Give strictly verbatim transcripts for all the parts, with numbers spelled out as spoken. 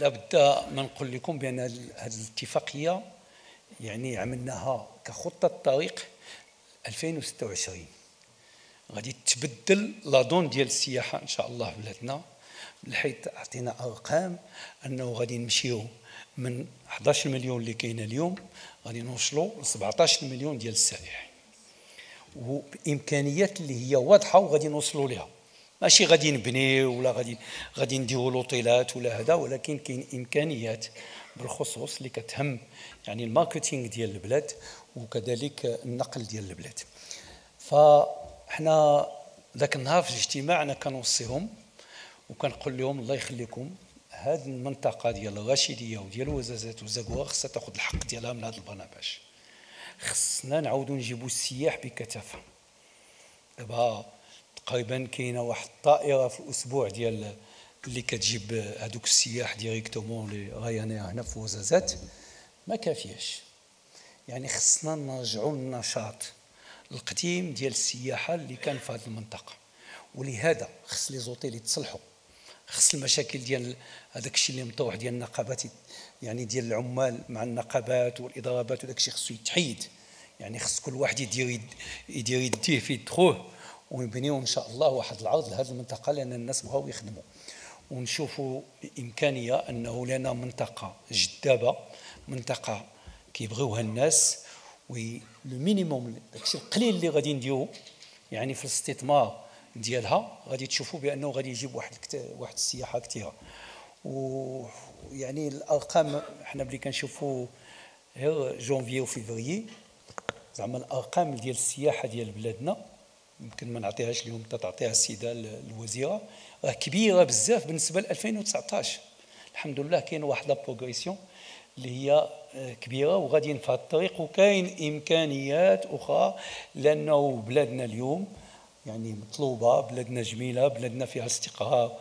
لابد ما نقول لكم بان هذه الاتفاقيه يعني عملناها كخطه طريق ألفين وستة وعشرين. غادي تبدل لا دون ديال السياحه ان شاء الله في بلادنا، من حيث عطينا ارقام انه غادي نمشيو من أحد عشر مليون اللي كاينه اليوم غادي نوصلوا ل سبعة عشر مليون ديال السائح، وبامكانيات اللي هي واضحه وغادي نوصلوا لها. ماشي غادي نبنيو ولا غادي غادي نديروا لوطيلات ولا هذا، ولكن كاين امكانيات بالخصوص اللي كتهم يعني الماركتينغ ديال البلاد وكذلك النقل ديال البلاد. فاحنا ذاك النهار في الاجتماع انا كنوصيهم وكنقول لهم الله يخليكم، هذه المنطقه ديال الرشيديه وديال وزازات وزاكوره خصها تاخذ الحق ديالها من هذا البرنامج. خصنا نعاودوا نجيبوا السياح بكثافه. دابا تقريبا كاينه واحد الطائره في الاسبوع ديال اللي كتجيب هذوك السياح ديريكتومون لي رايانير هنا في وزازات، ما كافياش. يعني خصنا نرجعوا للنشاط القديم ديال السياحه اللي كان في هذه المنطقه، ولهذا خص لي زوتيل يتصلحوا، خص المشاكل ديال هذاك الشيء اللي مطروح ديال النقابات يعني ديال العمال مع النقابات والاضرابات وداك الشيء خصو يتحيد. يعني خص كل واحد يدير يدير يديه في يدخوه ونبنيو ان شاء الله واحد العرض لهذه المنطقه، لان الناس بغاو يخدموا ونشوفوا بامكانيه انه لنا منطقه جذابه، منطقه كيبغيوها الناس، ولو مينيموم داكشي القليل اللي غادي نديرو يعني في الاستثمار ديالها غادي تشوفوا بانه غادي يجيب واحد واحد السياحه كثيره. ويعني الارقام احنا ملي كنشوفوا غير جونفي وفيفري زعما الارقام ديال السياحه ديال بلادنا يمكن ما نعطيهاش اليوم، تعطيها السيده الوزيره، راه كبيره بزاف بالنسبه ل ألفين وتسعطاش. الحمد لله كاين واحد لا بروغريسيون اللي هي كبيره وغاديين في هذا الطريق، وكاين امكانيات اخرى لانه بلادنا اليوم يعني مطلوبه، بلادنا جميله، بلادنا فيها استقرار،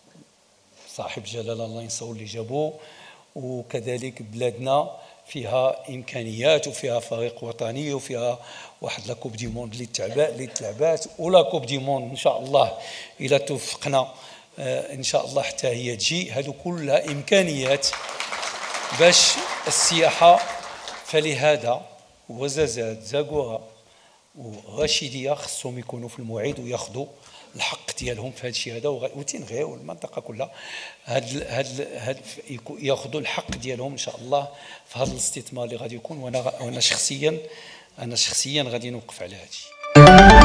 صاحب جلاله الله ينصرو اللي جابوه، وكذلك بلادنا فيها امكانيات وفيها فريق وطني وفيها واحد لا كوب دي موند اللي تلعبات اللي تلعبات ولا كوب دي موند ان شاء الله الى توفقنا آه ان شاء الله حتى هي تجي. هذو كلها امكانيات باش السياحه. فلهذا وزازات زاكوره ورشيديه خصهم يكونوا في الموعد وياخذوا الحق ديالهم في هذا الشيء هذا، وتنغي والمنطقه كلها هاد هاد هاد ياخذوا الحق ديالهم ان شاء الله في هذا الاستثمار اللي غادي يكون. وانا وانا شخصيا انا شخصيا غادي نوقف على هذا الشيء.